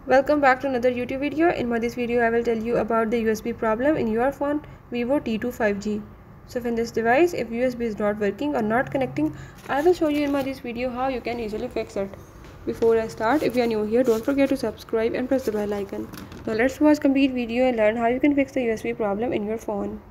Welcome back to another YouTube video. In this video I will tell you about the USB problem in your phone Vivo T2 5G. So in this device, if USB is not working or not connecting, I will show you in this video how you can easily fix it. Before I start, if you are new here, don't forget to subscribe and press the bell icon. Now let's watch complete video and learn how you can fix the USB problem in your phone.